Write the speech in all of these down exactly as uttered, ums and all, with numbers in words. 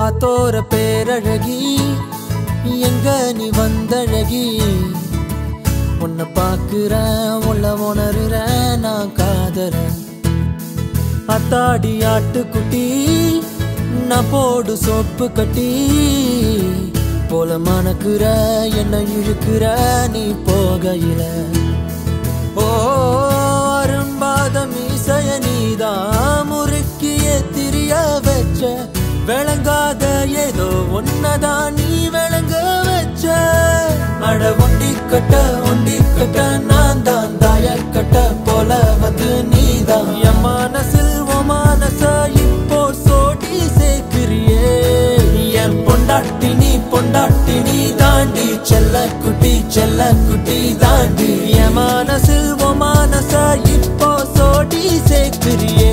ஆத்தோர பேரழகி எங்க நீ வந்தழகி உன்னை பாக்குறேன் உள்ள உணர்றேன் நான் காதறேன் அத்தாடி ஆட்டுக்குட்டி நான் போடு சோப்பு கட்டி போல மணக்குற என்ன இழுக்கிற நீ போகையில ஓ அரும்பாத மீசைய நீதான் முறுக்கிய திரிய வச்ச விளங்காத ஏதோ ஒன்னதான் நீ விளங்க வச்ச அட ஒண்டி கட்ட ஒண்டி கட்ட நான் தான் தாய கட்ட போல வந்து நீதான் என் மனசில் ஓ மனச இப்போ சோடி சேர்க்கிறியே என் பொண்டாட்டி நீ பொண்டாட்டி நீ தாண்டி செல்ல குட்டி செல்ல குட்டி தாண்டி என் மனசில் ஓ மனச இப்போ சோடி சேர்க்கிறியே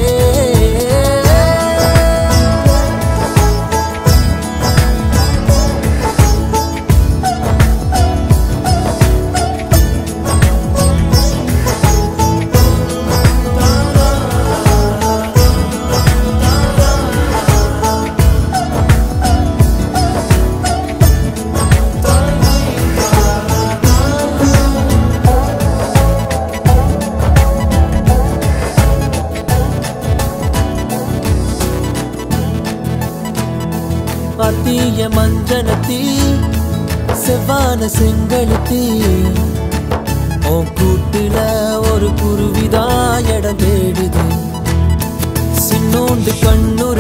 அத்திய மஞ்சனத்தி செவ்வான செங்கழுத்தி உன் கூட்டுல ஒரு குருவிதான் இடம் தேடுது சின்னோண்டு கண்ணுற